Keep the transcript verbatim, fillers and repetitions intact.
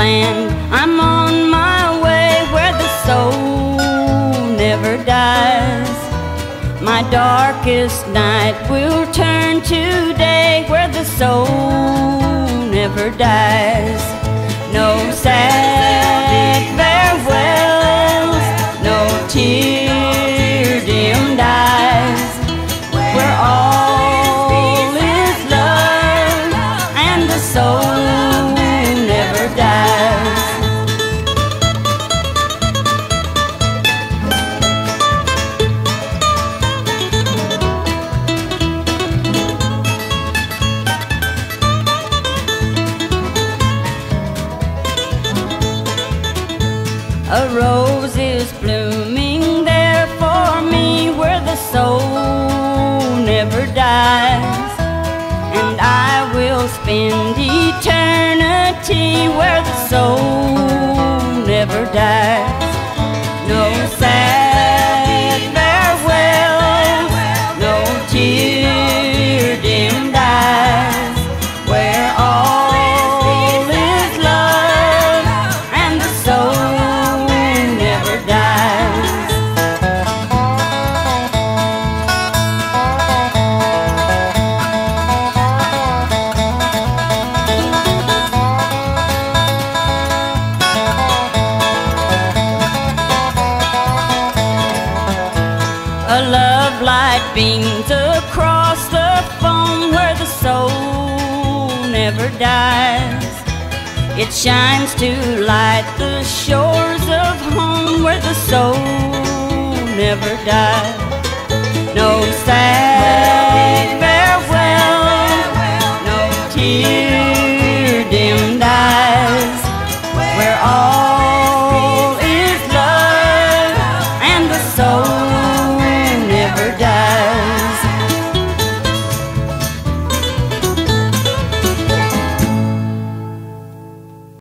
land. I'm on my way where the soul never dies. My darkest night will turn to day where the soul never dies. No sad farewells, no tear-dimmed eyes, where all is love and the soul never dies. A rose is blooming there for me where the soul never dies, and I will spend eternity where the soul never dies. No sad farewells, no tear-dimmed eyes, where all is love and the soul never dies. A love light beams across the foam where the soul never dies. It shines to light the shores of home where the soul never dies. No sad